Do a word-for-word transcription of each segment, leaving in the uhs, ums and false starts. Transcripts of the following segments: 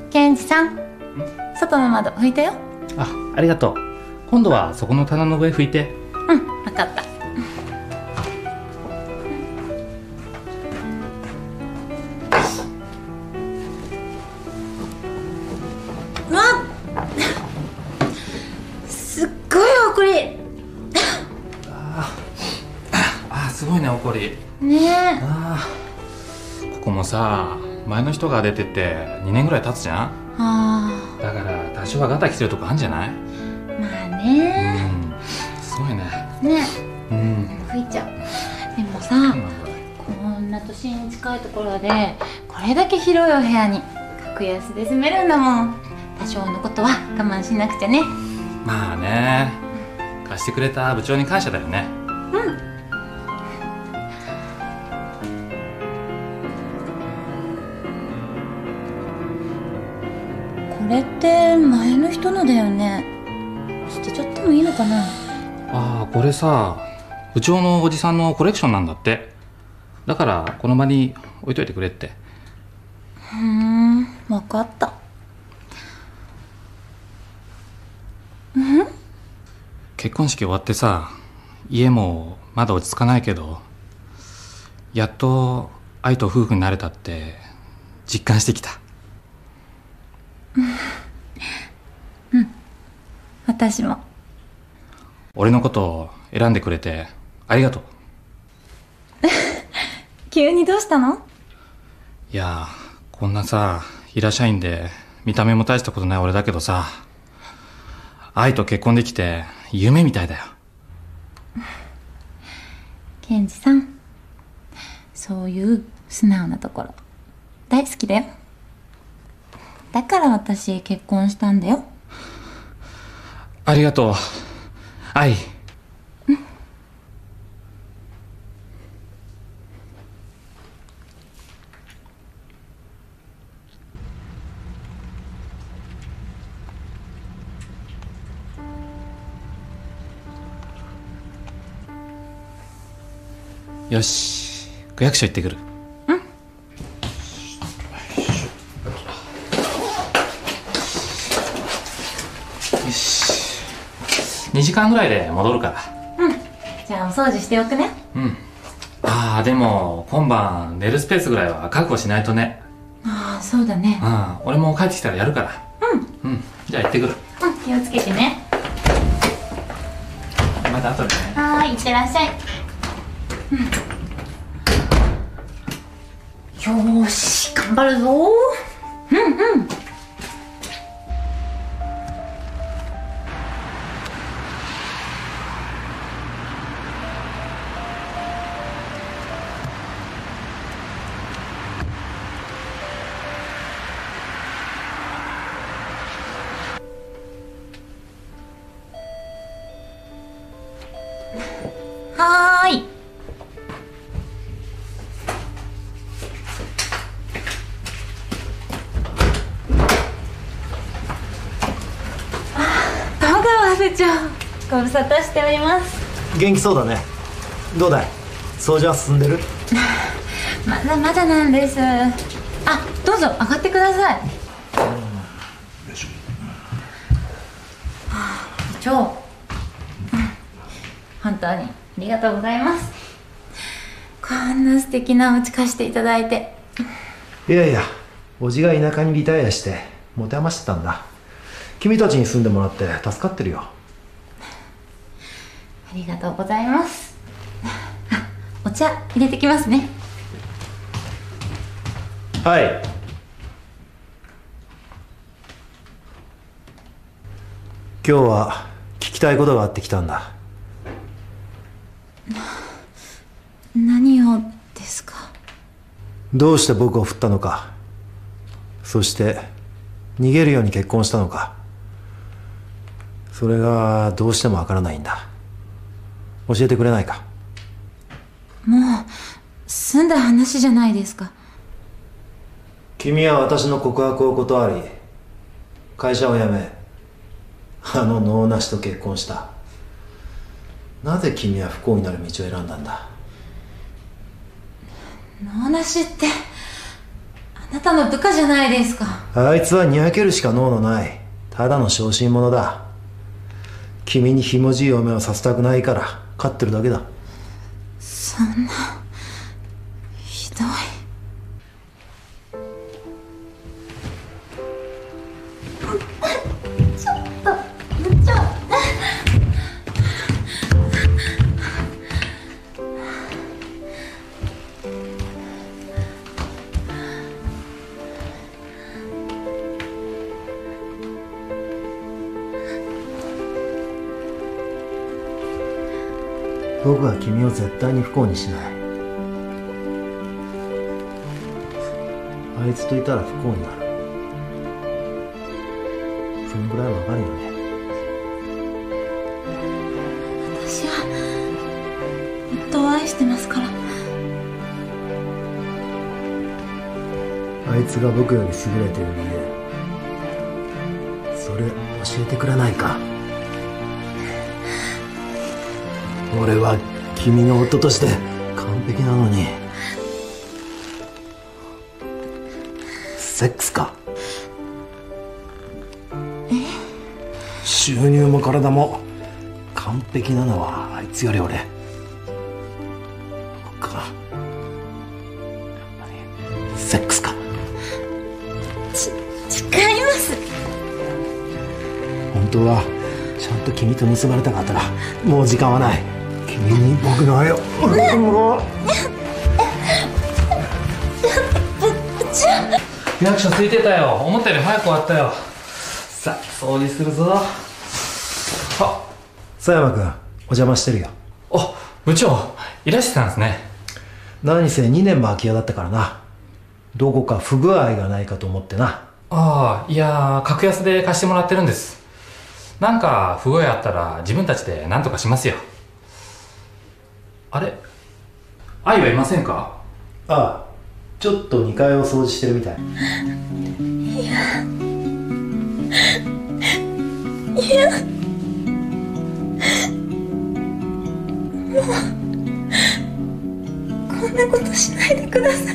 ケンジさん、外の窓拭いたよ。 あ、ありがとう。今度はそこの棚の上拭いて。 うん、分かった。うわっ、すっごいほこり。 ああ、すごいね、ほこりねえ。 ああ、ここもさ、前の人が出てってにねんぐらい経つじゃん。 あだから多少はガタきてるとこあるんじゃない？ ー、まあね。 うん、すごいね。 ねうん。 吹いちゃう。でもさ、こんな都心に近いところでこれだけ広いお部屋に格安で住めるんだもん。多少のことは我慢しなくちゃね。 まあね、貸してくれた部長に感謝だよね。 うん。これって前の人のだよね。捨てちゃってもいいのかな。 ああ、これさ、部長のおじさんのコレクションなんだって。だからこの場に置いといてくれって。 ふーん、分かった。うん？ 結婚式終わってさ、家もまだ落ち着かないけど、やっと愛と夫婦になれたって実感してきた。 うん、私も。 俺のことを選んでくれてありがとう。 急にどうしたの？ いやー、こんなさ、平社員で見た目も大したことない俺だけどさ、愛と結婚できて夢みたいだよ。 ケンジさん、そういう素直なところ大好きだよ。だから私結婚したんだよ。 ありがとう、愛。 うん。 よし、区役所行ってくる。 うん。 よし、にじかんぐらいで戻るから。 うん。じゃあお掃除しておくね。 うん。ああ、でも今晩寝るスペースぐらいは確保しないとね。 ああ、そうだね。 うん、俺も帰ってきたらやるから。 うん。 うん、じゃあ行ってくる。 うん、気をつけてね。 また後でね。 はーい、いってらっしゃい。うん、よーし、頑張るぞー。うんうん。はーい。戸川部長、ご無沙汰しております。 元気そうだね。どうだい、掃除は進んでる？ まだまだなんです。あ、どうぞ上がってください。はあ、部長、うん、本当にありがとうございます。こんな素敵なお家貸していただいて。 いやいや、おじが田舎にリタイアして持て余してたんだ。君たちに住んでもらって助かってるよ。 ありがとうございます。あ、お茶入れてきますね。 はい。今日は聞きたいことがあってきたんだ。 何をですか？ どうして僕を振ったのか、そして逃げるように結婚したのか、それがどうしてもわからないんだ。教えてくれないか？ もう済んだ話じゃないですか。 君は私の告白を断り、会社を辞め、あの能なしと結婚した。なぜ君は不幸になる道を選んだんだ？ 能なしって、ああなたの部下じゃないですか。 あいつはにやけるしか能のないただの小心者だ。君にひもじい嫁をさせたくないから飼ってるだけだ。 そんなひどい。ちょっと部長。 僕は君を絶対に不幸にしない。あいつといたら不幸になる。そのぐらいわかるよね。 私は夫を愛してますから。 あいつが僕より優れてる理由、それ教えてくれないか。俺は君の夫として完璧なのに。セックスか。 え？ 収入も体も完璧なのはあいつより俺。そっか、やっぱりセックスか。 ち、違います。 本当はちゃんと君と結ばれたかったらもう時間はない。君に僕の愛を。 役所空いてたよ。思ったより早く終わったよ。さあ掃除するぞ。あ、 佐山君お邪魔してるよ。 あ、部長いらしてたんですね。 何せにねんも空き家だったからな。どこか不具合がないかと思ってな。 ああ、いや格安で貸してもらってるんです。なんか不具合あったら自分たちで何とかしますよ。あれ、愛はいませんか？ ああ、ちょっとにかいを掃除してるみたい。 いやいや、もうこんなことしないでください。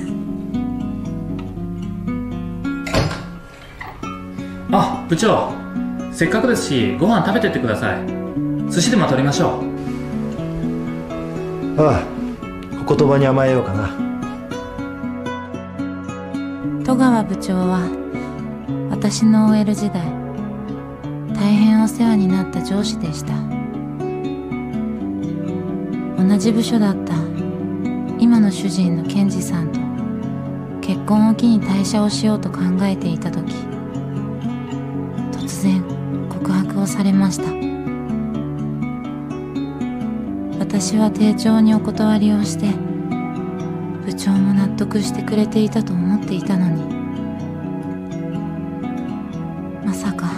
あ、部長せっかくですしご飯食べてってください。寿司でも取りましょう。 ああ、お言葉に甘えようかな。 戸川部長は私の オーエル 時代大変お世話になった上司でした。同じ部署だった今の主人の健二さんと結婚を機に退社をしようと考えていた時、突然告白をされました。私は丁重にお断りをして部長も納得してくれていたと思っていたのに、まさか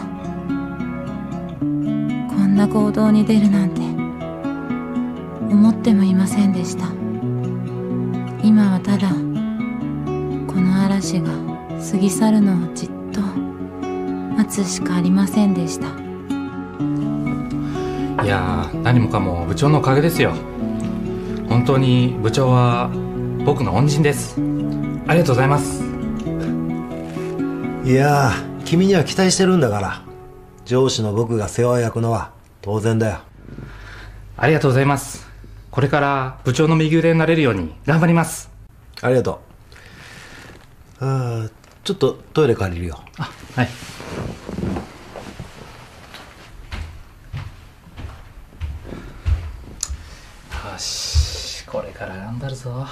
こんな行動に出るなんて思ってもいませんでした。今はただこの嵐が過ぎ去るのをじっと待つしかありませんでした。 いやー、何もかも部長のおかげですよ。本当に部長は僕の恩人です。ありがとうございます。 いやー、君には期待してるんだから、上司の僕が世話を焼くのは当然だよ。 ありがとうございます。これから部長の右腕になれるように頑張ります。 ありがとう。ああ、ちょっとトイレ借りるよ。 あ、はい。よし、これから頑張るぞ。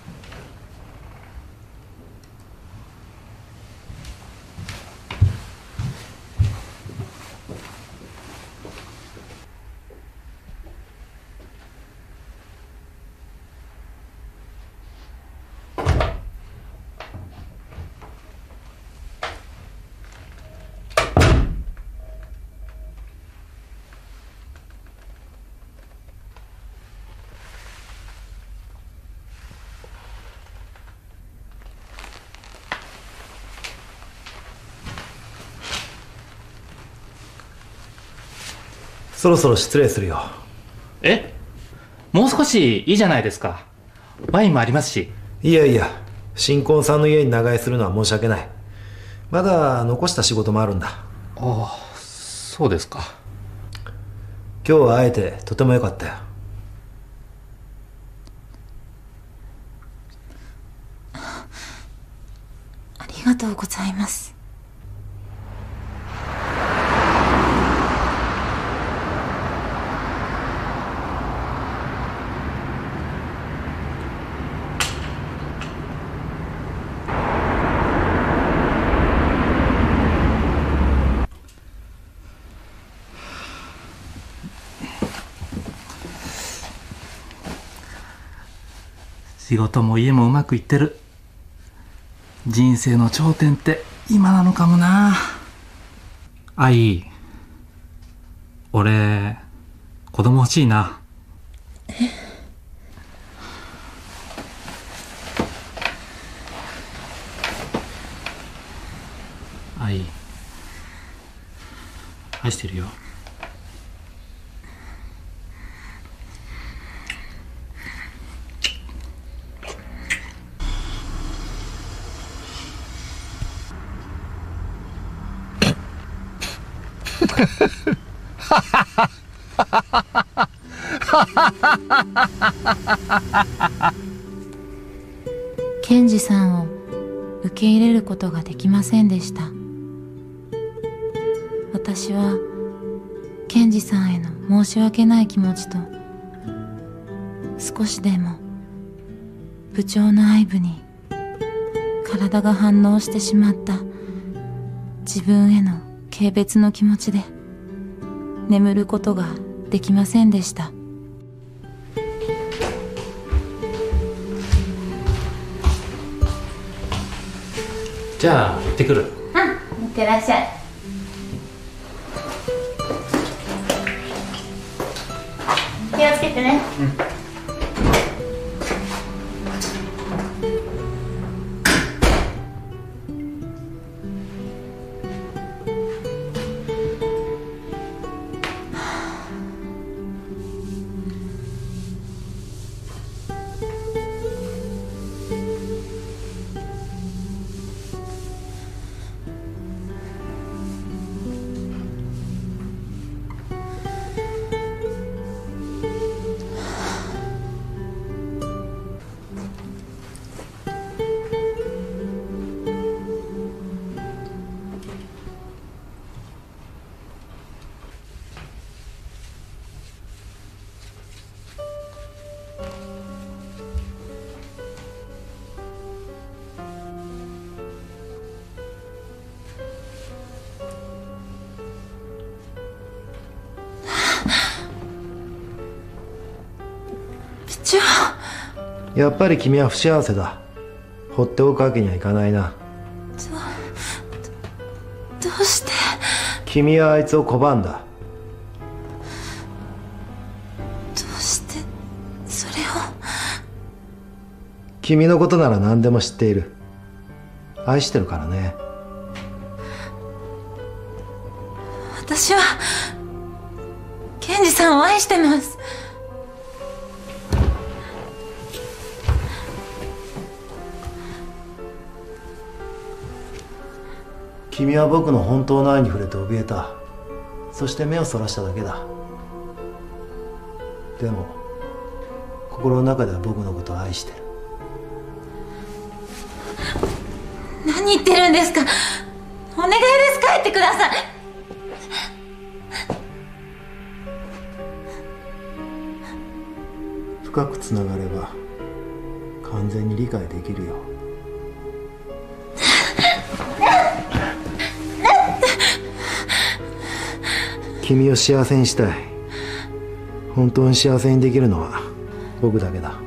そろそろ失礼するよ。 え？もう少しいいじゃないですか。ワインもありますし。 いやいや、 新婚さんの家に長居するのは申し訳ない。まだ残した仕事もあるんだ。 ああ、そうですか。 今日は会えてとてもよかったよ。 ありがとうございます。 仕事も家もうまくいってる。人生の頂点って今なのかもな。愛、俺子供欲しいな。え？愛、愛してるよ。 健二さんを受け入れることができませんでした。私は健二さんへの申し訳ない気持ちと、少しでも部長の愛撫に体が反応してしまった自分への軽蔑の気持ちで眠ることができませんでした。 じゃあ行ってくる。 うん、いってらっしゃい。気をつけてね。うん。 やっぱり君は不幸せだ。放っておくわけにはいかないな。 ど、どうして？ 君はあいつを拒んだ。 どうしてそれを？ 君のことなら何でも知っている。愛してるからね。 私は健二さんを愛してます。 君は僕の本当の愛に触れて怯えた。そして目をそらしただけだ。でも心の中では僕のことを愛してる。 何言ってるんですか？お願いです、帰ってください。 深くつながれば完全に理解できるよ。君を幸せにしたい。本当に幸せにできるのは僕だけだ。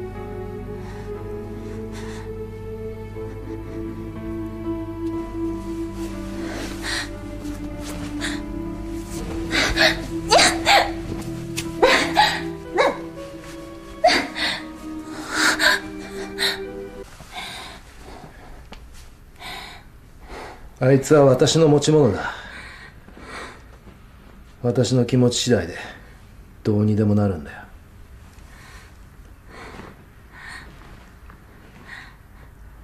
あいつは私の持ち物だ。私の気持ち次第でどうにでもなるんだよ。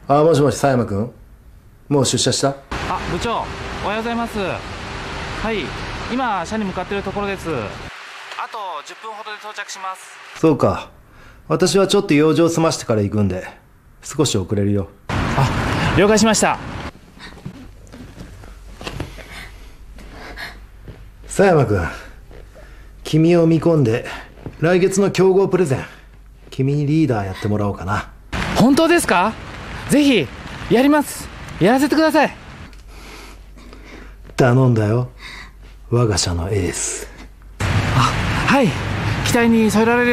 あ、もしもし佐山君、もう出社した？ あ、部長おはようございます。はい、今社に向かっているところです。あとじゅっぷんほどで到着します。 そうか。私はちょっと用事を済ましてから行くんで少し遅れるよ。 あ、了解しました。 佐山君、君を見込んで来月の競合プレゼン、君にリーダーやってもらおうかな。 本当ですか？ぜひやります。やらせてください。 頼んだよ、我が社のエース。 あ、はい、期待に添えられる。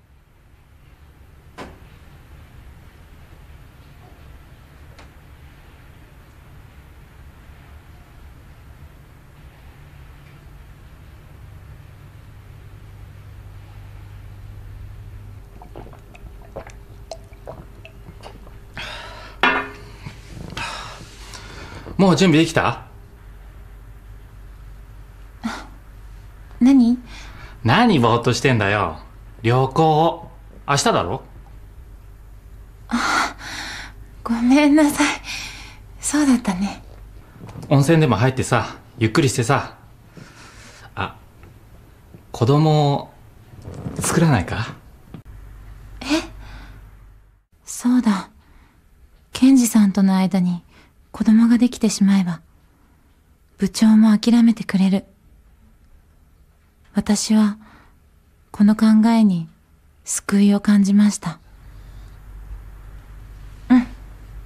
もう準備できた？ 何？ 何ぼーっとしてんだよ。旅行明日だろ？ あ、ごめんなさい。そうだったね。 温泉でも入ってさ、ゆっくりしてさ。あ、子供作らないか？ え？そうだ。ケンジさんとの間に子供ができてしまえば部長も諦めてくれる。私はこの考えに救いを感じました。うん、分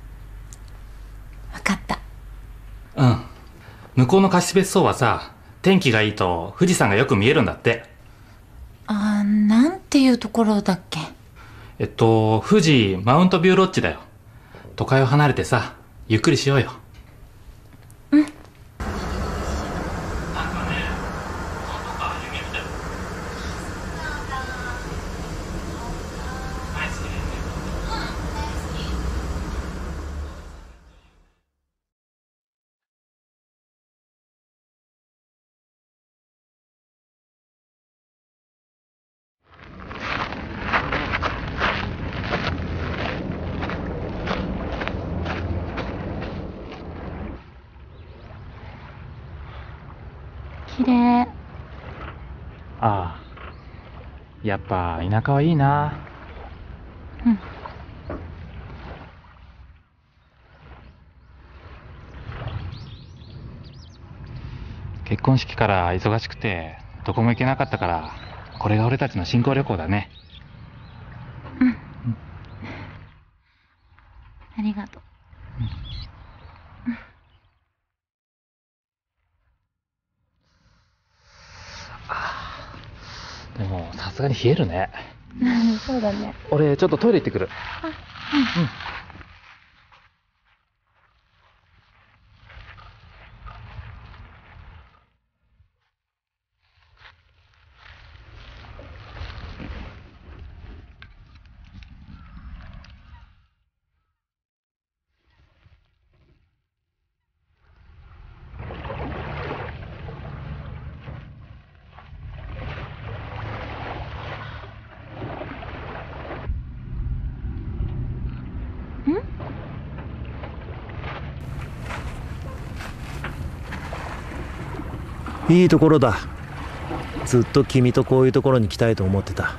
かった。 うん、向こうの貸別荘はさ、天気がいいと富士山がよく見えるんだって。 あー、なんていうところだっけ？ えっと富士マウントビューロッジだよ。都会を離れてさ、ゆっくりしようよ。 うん。綺麗。 ああ、やっぱ田舎はいいな。 うん。 結婚式から忙しくてどこも行けなかったから、これが俺たちの新婚旅行だね。 うん、うん、ありがとう。うんうん、でもさすがに冷えるね。 そうだね。 俺ちょっとトイレ行ってくる。 あ、うん。 うん。 いいところだ。ずっと君とこういうところに来たいと思ってた。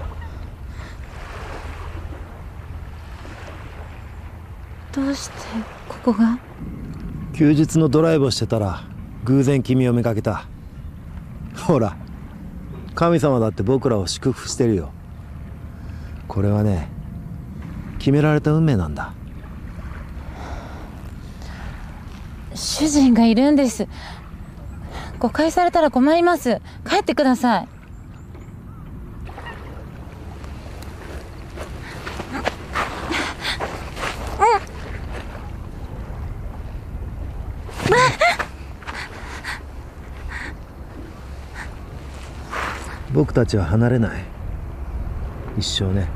どうしてここが？ 休日のドライブをしてたら偶然君を見かけた。ほら、神様だって僕らを祝福してるよ。これはね、決められた運命なんだ。 主人がいるんです。誤解されたら困ります。帰ってください。 僕たちは離れない。一生ね。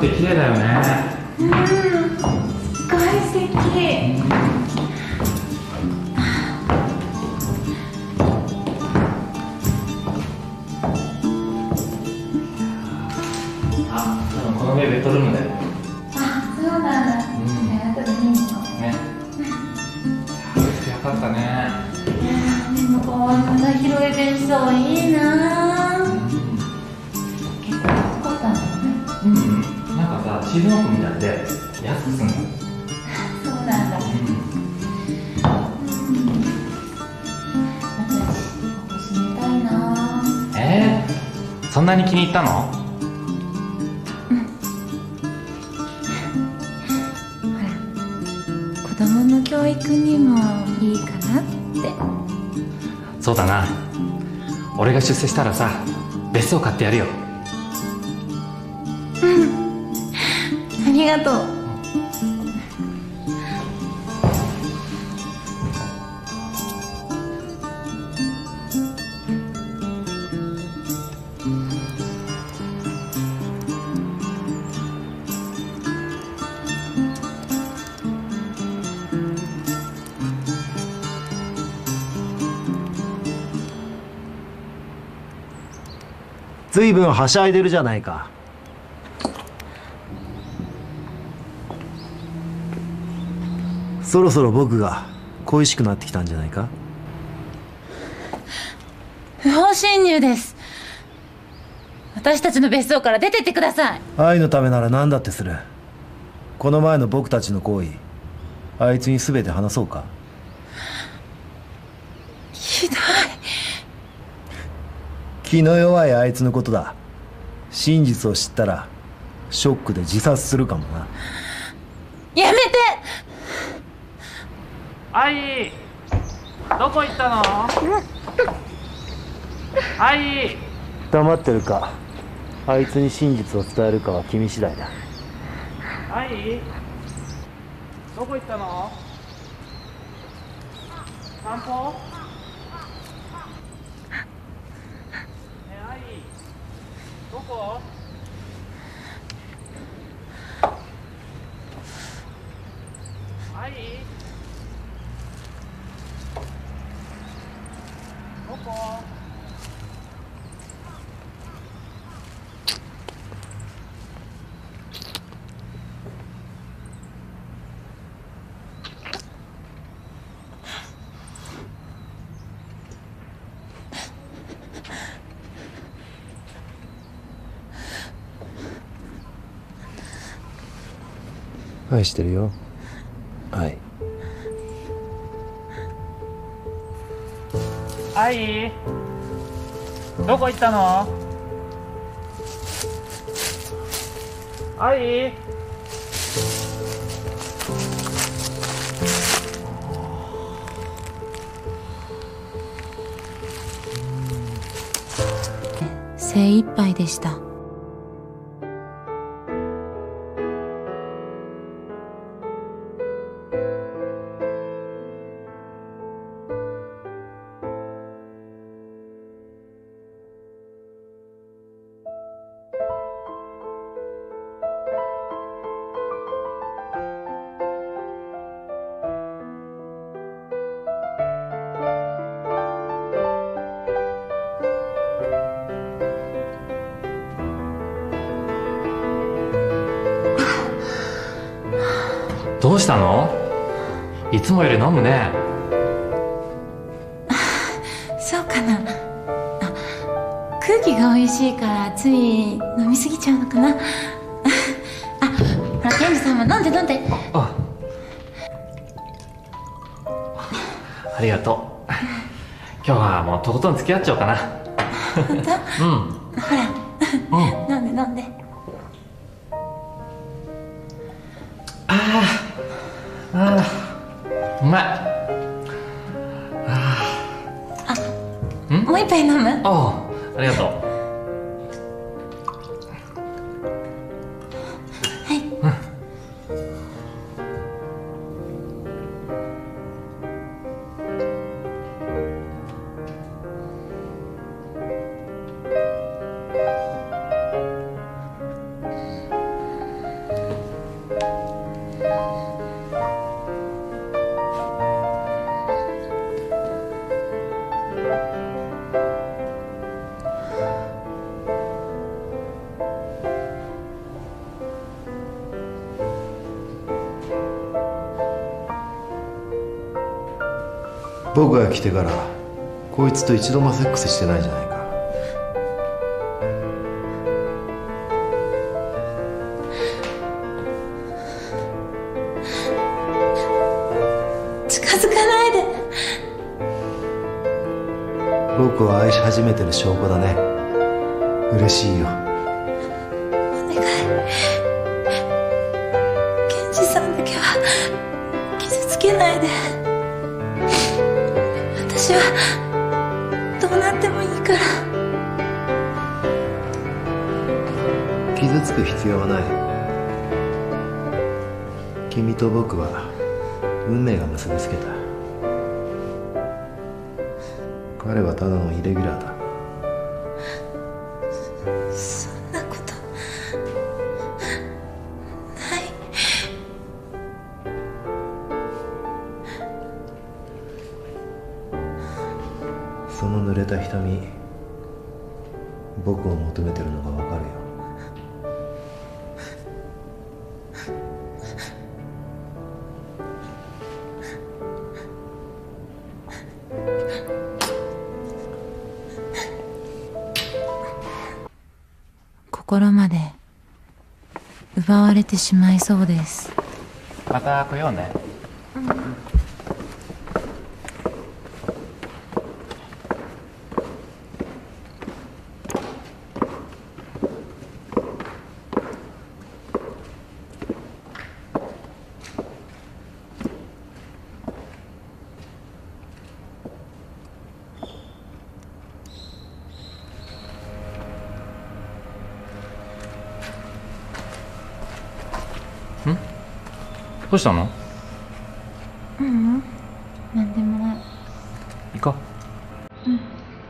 って綺麗だよね。 うん、すごい素敵。 あ、この上ベッドルームだよ。 あ、そうなんだ。あとで見るの。 ね。よかったね。 いやー、でもこんな広い別荘いいなー。結構安かったんだね。 うん、なんかさ、シーズンオフみたいで安くすんの。 そうなんだ。うん。私、ここ住みたいなー。 えー、そんなに気に入ったの？ 子供の教育にもいいかなって。 そうだな。俺が出世したらさ、別荘買ってやるよ。 うん、ありがとう。 ずいぶんはしゃいでるじゃないか。そろそろ僕が恋しくなってきたんじゃないか。 不法侵入です。私たちの別荘から出てってください。 愛のためなら何だってする。この前の僕たちの行為、あいつに全て話そうか。 ひどい。 気の弱いあいつのことだ。真実を知ったらショックで自殺するかもな。 やめて。 愛、どこ行ったの？愛、 黙ってるか、あいつに真実を伝えるかは君次第だ。 愛、どこ行ったの？散歩？ねえ愛、どこ？愛、どこ？ 愛してるよ、愛。 愛、どこ行ったの？愛、 精一杯でした。 どうしたの？いつもより飲むね。 そうかな。あ、空気が美味しいからつい飲みすぎちゃうのかな。あ、ほらケンジさんも飲んで飲んで。 あ、ありがとう。今日はもうとことん付き合っちゃおうかな。 本当？ うん。 ほら、うん、飲んで飲んで。 ああ、ああ、うまい。 あ、ん？もう一杯飲む？ ああ、ありがとう。 はい。うん。 僕が来てからこいつと一度もセックスしてないじゃないか。 近づかないで。 僕を愛し始めてる証拠だね。嬉しいよ。 お願い、ケンジさんだけは傷つけないで。私はどうなってもいいから。 傷つく必要はない。君と僕は運命が結びつけた。彼はただのイレギュラーだ。 そんなことない。 その濡れた瞳、僕を求めてるのがわかるよ。 心まで奪われてしまいそうです。 また来ようね。どうしたの？ ううん、なんでもない。 行こう。うん。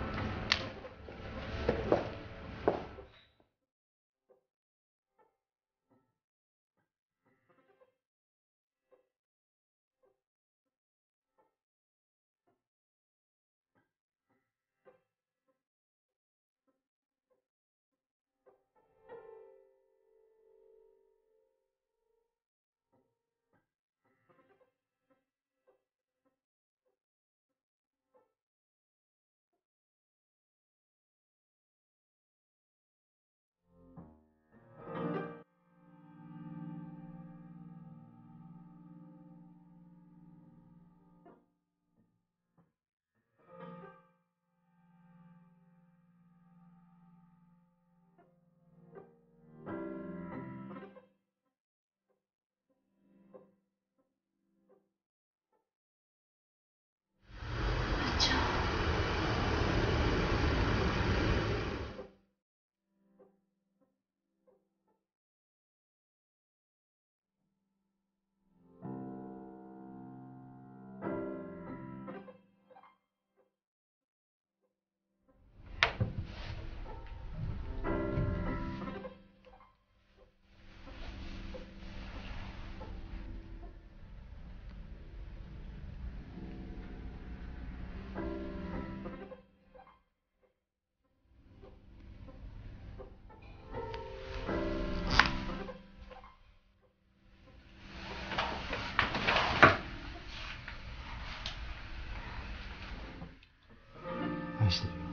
愛してるよ。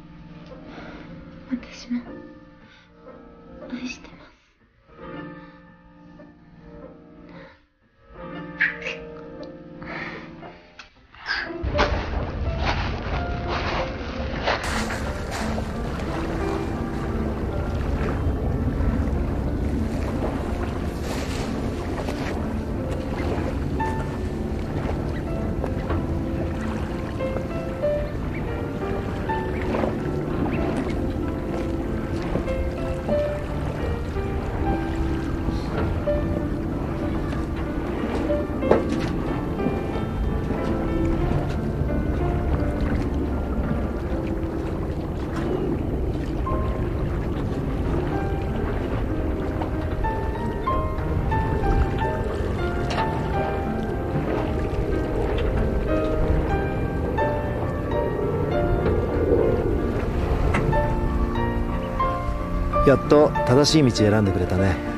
私も愛してます。 やっと正しい道選んでくれたね。